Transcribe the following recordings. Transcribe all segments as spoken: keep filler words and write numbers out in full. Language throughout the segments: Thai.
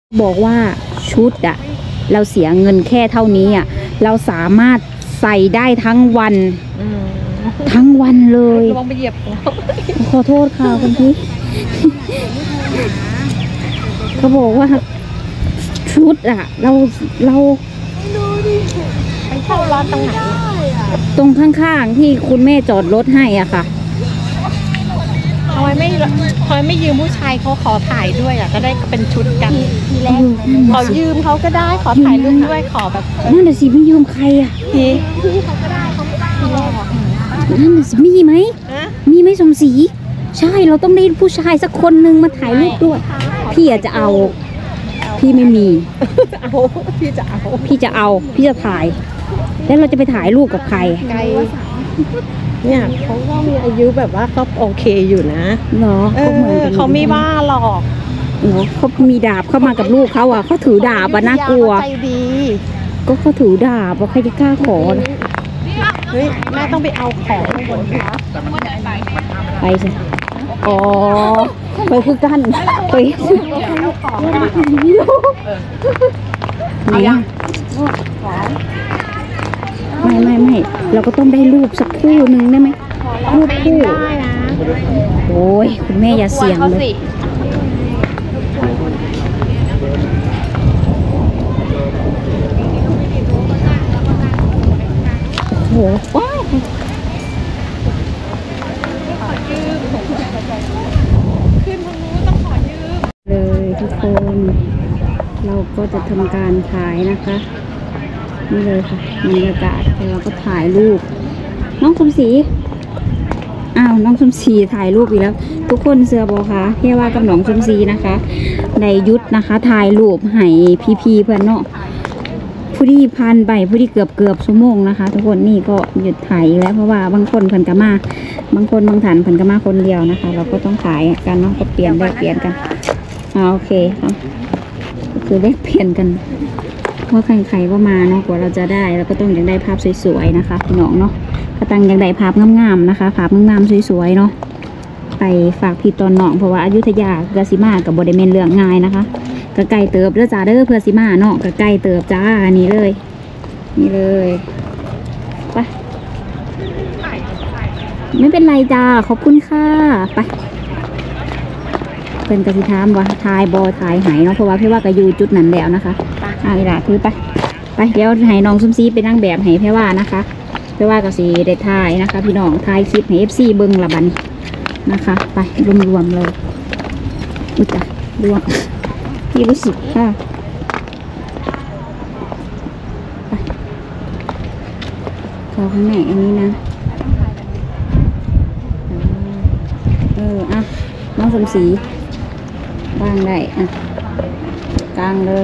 บอกว่าชุดอะเราเสียเงินแค่เท่านี้อะเราสามารถใส่ได้ทั้งวันทั้งวันเลยระวังไปเหยียบขอโทษค่ะคุณพี่เขาบอกว่าชุดอะเราเราไปเข้าร้านตรงไหนตรงข้างๆที่คุณแม่จอดรถให้อ่ะค่ะทำไมไม่ทำไมไม่ยืมผู้ชายเขาขอถ่ายด้วยอ่ะจะได้เป็นชุดกันทีแรกขอยืมเขาก็ได้ขอถ่ายรูปด้วยขอแบบนั่นน่ะสิไม่ยืมใครอ่ะพี่พี่เขาก็ได้เขาไม่ได้ทีแรกนั่นน่ะสิมีไหมมีไหมสมศรีใช่เราต้องได้ผู้ชายสักคนนึงมาถ่ายรูปด้วยพี่อาจจะเอาพี่ไม่มีเอาพี่จะเอาพี่จะเอาพี่จะถ่ายแล้วเราจะไปถ่ายรูปกับใครไกลเนี่ยเขาก็มีอายุแบบว่าก็โอเคอยู่นะเนาะเขาไม่ว่าหรอกเนาะเขามีดาบเข้ามากับลูกเขาอ่ะเขาถือดาบอ่ะน่ากลัวใจดีก็เขาถือดาบว่าใครจะกล้าขอเฮ้ยแม่ต้องไปเอาของข้างบนครับไปสิอ๋อไปคือกันไปนี่ไม่ไม่ไม่เราก็ต้องได้รูปสักคู่หนึ่งได้ไหมรูปคู่โอ้ยคุณแม่อย่าเสี่ยงเลยโอ้โหเลยทุกคนเราก็จะทำการถ่ายนะคะนี่เลยค่ะบรรยากาศเราก็ถ่ายรูปน้องสมศรีอ้าวน้องสมศรีถ่ายรูปอีกแล้วทุกคนเสือบอกค่ะเรียกว่ากับน้องสมศรีนะคะในยุทธนะคะถ่ายรูปให้พี่ๆเพื่อนเนาะผู้ที่พันไปผู้ที่เกือบเกือบชั่วโมงนะคะทุกคนนี่ก็หยุดถ่ายแล้วเพราะว่าบางคนเพิ่นกะมาบางคนบางฐานเพิ่นกะมาคนเดียวนะคะเราก็ต้องถ่ายกันเนาะก็เปลี่ยนได้เปลี่ยนกันอ่าโอเคค่ะก็คือได้เปลี่ยนกันว่าใครๆว่ามาเนาะกว่าเราจะได้เราก็ต้องอยากได้ภาพสวยๆนะคะพี่น้องเนาะก็ตั้งอยากได้ภาพงามๆนะคะภาพงามๆสวยๆเนาะไปฝากพี่ตอนน้องเพราะว่าอยุธยากะสิมากับบริเวณเรื่องง่ายนะคะกะไก่เติบเด้อจ้าเด้อเพื่อสิมาเนาะกะไก่เติบจ้านี่เลยนี่เลยไปไม่เป็นไรจ้าขอบคุณค่ะไปเป็นกะสิทามว่าทายบอทายหายเนาะเพราะว่าพี่ว่ากะอยู่จุดนั้นแล้วนะคะเอาอีหล่ะถือไปไปเดี๋ยวให้น้องซุมซีไปนั่งแบบให้พี่ว่านะคะพี่ว่ากะสิได้ทายนะคะพี่น้องทายคลิปให้เอฟซีเบิ้งละบันนะคะไปรวมๆเลยอุ้ยจ้ะรวมพี่รู้สึกค่ะไปเข้าข้างในอันนี้นะเอออ่ะน้องสมศรีบ้างได้อ่ะกลางเลย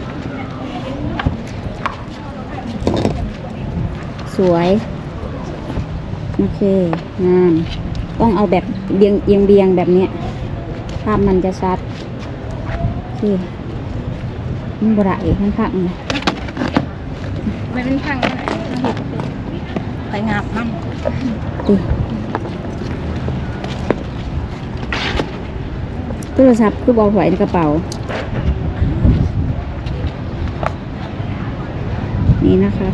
สวยโอเคงามต้องเอาแบบเบียงเอียงเบียงแบบนี้ภาพมันจะชัดโอเคมันบระเอกข้างๆเลยไม่เป็นข้างไปงับมั่งโทรศัพท์คือบอลหวยในกระเป๋านี่นะคะ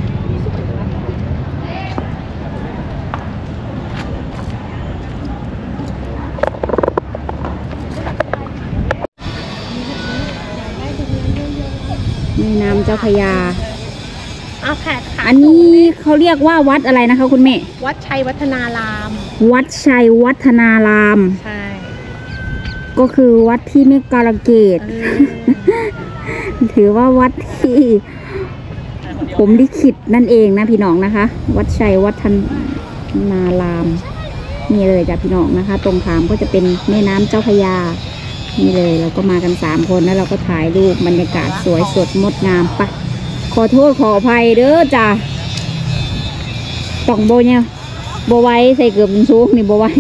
ในน้ำเจ้าพญาอันนี้เขาเรียกว่าวัดอะไรนะคะคุณแม่วัดชัยวัฒนารามวัดชัยวัฒนารามใช่ก็คือวัดที่ไม่กาลเกตถือว่าวัดที่ผมลิขิตนั่นเองนะพี่น้องนะคะวัดชัยวัฒนารามนี่เลยจ้ะพี่น้องนะคะตรงขามก็จะเป็นแม่น้ำเจ้าพระยานี่เลยเราก็มากันสามคนแล้วเราก็ถ่ายรูปบรรยากาศสวยสดงดงามปะขอโทษขออภัยเด้อจ้ะต้องโบเนี่ยโบไว้ใส่เกือบสูงนี่โบไว้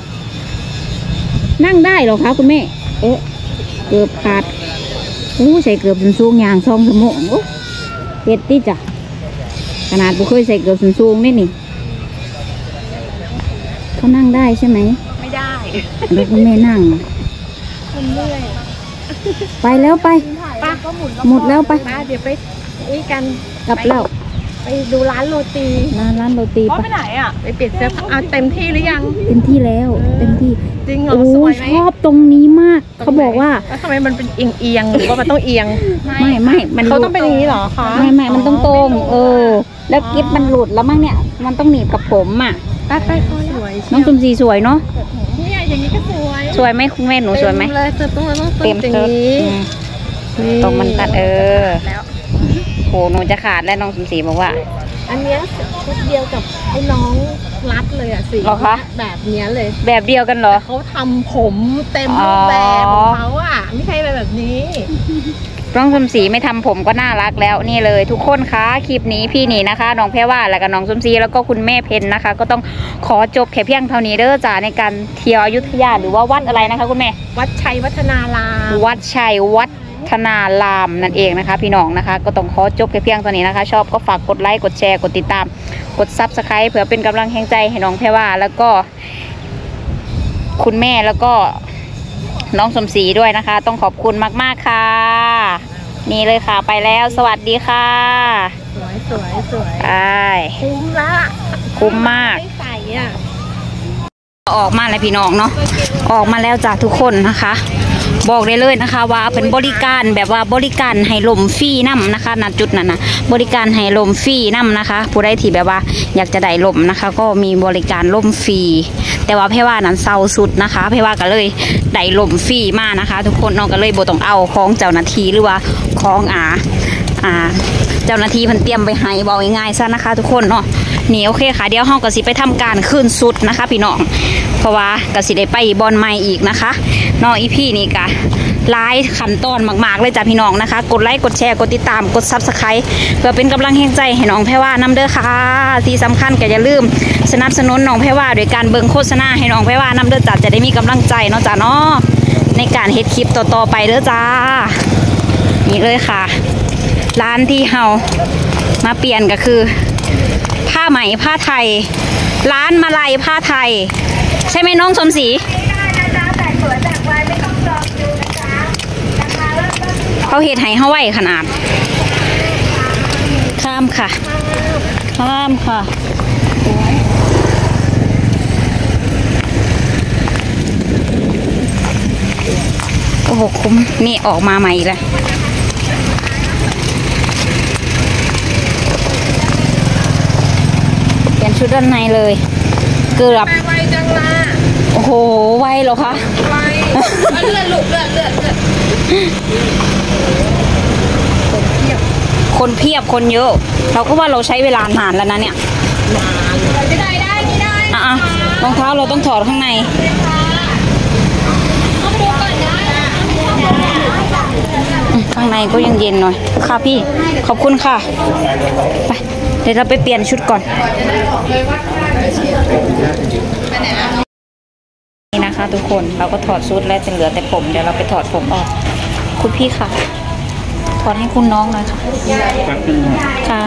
นั่งได้หรอคะคุณแม่เอ๊ะเกือบขาดอู้ใส่เกือบสูงอย่างซองสมองโอ้เฮ็ดดิจ้ะขนาดบุเคยใส่เกือบสูงนี่นี่เขานั่งได้ใช่ไหมไม่ได้แล้วคุณแม่นั่งคุณเมื่อยไปแล้วไปปะหมุนหมดแล้วไปมาเดี๋ยวไปนี่กันกลับแล้วไปดูร้านโรตีร้านร้านโรตีพ่อไปไปไหนอ่ะไปเปลี่ยนเสื้อผ้าอ่ะเต็มที่หรือยังเต็มที่แล้วเต็มที่จริงเหรอโอ้สวยไหมชอบตรงนี้มากเขาบอกว่าแล้วทำไมมันเป็นเอียงเอียงๆหรือว่ามันต้องเอียงไม่ไม่มันเขาต้องเป็นอย่างนี้เหรอคะไม่ไม่มันต้องตรงเออ แล้วกิ๊บมันหลุดแล้วมั้งเนี่ยมันต้องหนีบกับผมอ่ะไปไปสวยน้องจุมซีสวยเนาะเนี่ยอย่างนี้ก็สวยสวยไหมคุณแม่หนูสวยไหมเต็เลยจะต้องต้องเต็มอย่างเติมนี้อืมตรงมันตัดเออแล้วโหหนูจะขาดแล้วน้องจุมซีบอกว่าอันเนี้ยชุดเดียวกับไอ้น้องรัดเลยอ่ะสีเหรอคะแบบเนี้ยเลยแบบเดียวกันเหรอเขาทำผมเต็มรูปแบบของเขาอ่ะไม่ใช่แบบนี้น้องสมศรีไม่ทำผมก็น่ารักแล้วนี่เลยทุกคนคะคลิปนี้พี่หนีนะคะน้องแพรว่าแล้วก็น้องสมศรีแล้วก็คุณแม่เพนนะคะ ก็ต้องขอจบแค่เพียงเท่านี้เด้อจ้าในการเที่ยวอยุธยาหรือว่าวัดอะไรนะคะคุณแม่วัดชัยวัฒนารามวัดชัยวัฒนารามนั่นเองนะคะพี่น้องนะคะก็ต้องขอจบแค่เพียงเท่านี้นะคะ ชอบก็ฝากกดไลค์กดแชร์กดติดตามกดซับสไครป์เผื่อเป็นกำลังแห่งใจให้น้องแพรว่าแล้วก็ คุณแม่แล้วก็น้องสมศรีด้วยนะคะ ต้องขอบคุณมากๆค่ะนี่เลยค่ะไปแล้วสวัสดีค่ะสวยสวยสวยใช่คุ้มละคุ้มมากไม่ใส่อ่ะออกมาแล้วพี่น้องเนาะออกมาแล้วจากทุกคนนะคะ บอกได้เลยนะคะ ว่าเป็นบริการแบบว่าบริการให้ลมฟรีน้ำนะคะณจุดนั้นนะบริการให้ลมฟรีน้ำนะคะผู้ใดที่แบบว่าอยากจะได้ลมนะคะ ก็มีบริการลมฟรีแต่ว่าเพว่านั้นเศร้าสุดนะคะเพว่าก็เลยได้ลมฟรีมานะคะ ทุกคนน้องก็เลยบ่ต้องเอาของเจ้าหน้าที่หรือว่าของอ่าอ่าเจ้าหน้าที่เพิ่นเตรียมไปให้บอกง่ายๆซะนะคะ ทุกคนเนาะนี่โอเคค่ะเดี๋ยวห้องก็สิไปทำการขึ้นสุดนะคะ พี่น้องเพราะว่าก็สิได้ไปบอลใหม่อีกนะคะน้องอีพี่นี่กะหลายขั้นตอนมากๆเลยจ้ะพี่น้องนะคะกดไลค์กดแชร์กดติดตามกดซับสไครต์เพื่อเป็นกำลังแห่งใจให้น้องแพรว่านำเด้อค่ะที่สำคัญก็อย่าลืมสนับสนุนน้องแพรว่าโดยการเบิ่งโฆษณาให้น้องแพรว่านำเด้อจ้ะจะได้มีกำลังใจเนาะจ้ะเนาะในการเฮ็ดคลิปต่อๆไปเด้อจ้านี่เลยค่ะร้านที่เฮามาเปลี่ยนก็คือผ้าไหมผ้าไทยร้านมาลัยผ้าไทยใช่ไหมน้องสมศรีเขาเห็ดให้เขาไหวขนาดข้ามค่ะข้ามค่ะโอ้โหคุ้มนี่ออกมาใหม่เลยเปลี่ยนชุดด้านในเลยเกือบไวจังละโอ้โหไวเหรอคะไวเลือดลุกเลือดเลือดเลือดคนเพียบคนเยอะ เราก็ว่าเราใช้เวลานานแล้วนะเนี่ยไม่ได้ได้ไม่ได้อ่ะรองเท้าเราต้องถอดข้างในข้างในก็ยังเย็นหน่อยค่ะพี่ขอบคุณค่ะไปเดี๋ยวเราไปเปลี่ยนชุดก่อนนี่นะคะทุกคนเราก็ถอดชุดแล้วจะเหลือแต่ผมเดี๋ยวเราไปถอดผมออกคุณพี่ค่ะถอดให้คุณน้องหน่อยค่ะค่ะ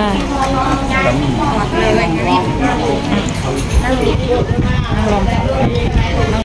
นั่งลง